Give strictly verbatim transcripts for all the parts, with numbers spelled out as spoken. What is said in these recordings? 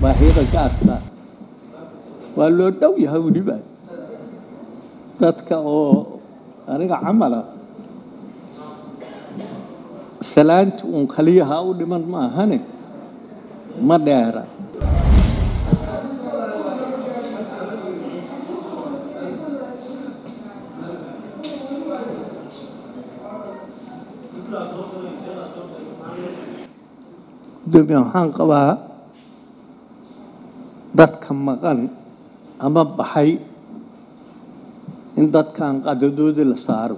baahida gaarka waa loo dhow yahay weliba dadka oo aniga camala salaantu un kaliyaha u dhiman ma ahane ma dheera dumi waxaan qabaa dadka maqan ama baxay in dadkan qadadoodii la saaro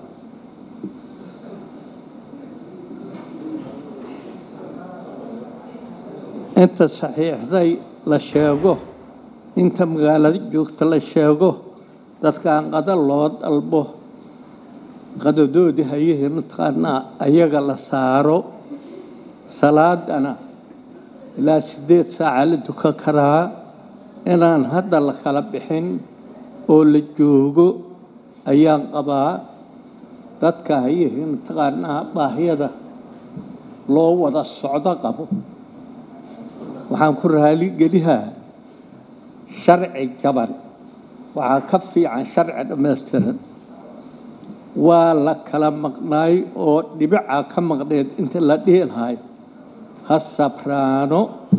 inta saxiixday la sheego inta magaalada joogta la sheego dadkan qada loo dalbo qadadoodii hayeen taqaanaa ayaga la saaro salaadana ilaa sideed saaca la dukan karaa inaan hadda la kala bixin oo la joogo ayaan qabaa dadka hayeen taqaanaa baahiyada loo wada socdo qabo waxaan ku raali gelihaa sharci jaban waxaa ka fiican sharci dhammaystiran waa la kala maqnaay oo dhibica ka maqneed inta la dhihi lahay ha sabraano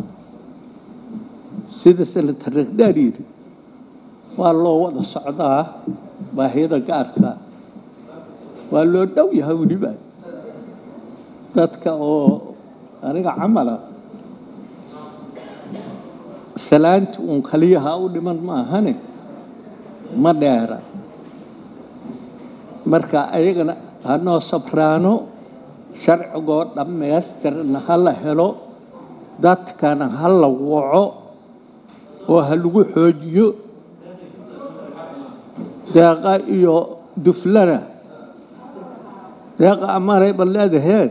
sida senator Regdar yiri waa loo wada socdaa baahida gaarka waa loo dhow yahay weliba dadka oo aniga camala salaantu un kaliyaha u dhiman ma ahane ma dheera marka ayagana hanoo sabraano sharcigoo dhammaystirna ha la helo dadkana ha la waco oo ha lagu xoojiyo deeqa iyo duflana deeqa amaray balleedahee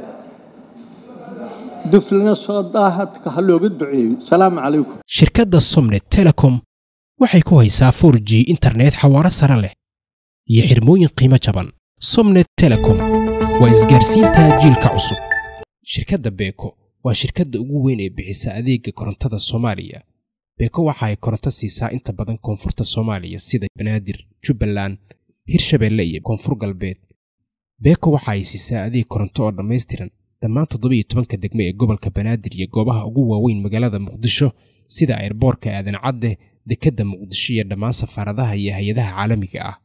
duflana soo daahadka ha looga duceeyo salaamu calaykum shirkadda Somnet Telecom waxay ku haysaa four G internet xawaare sare leh iyo xirmooyin qiimo jaban Somnet Telecom waa isgaarsiinta jiilka cusub shirkadda Beko waa shirkadda ugu weyn ee bixisa adeegga korontada Soomaaliya Beko waxa ay koronto siisaa inta badan koonfurta Soomaaliya sida Banaadir Jubbaland Hirshabeelle iyo Koonfur Galbeed Beko waxa ay siisaa adeeg koronto oo dhammaystiran dhammaan toddoba iyo toban degme ee gobolka Banaadir iyo goobaha ugu waaweyn magaalada Muqdisho sida airportka Aadan Cadde dekedda Muqdisho iyo dhammaan safaaradaha iyo hay'adaha caalamiga ah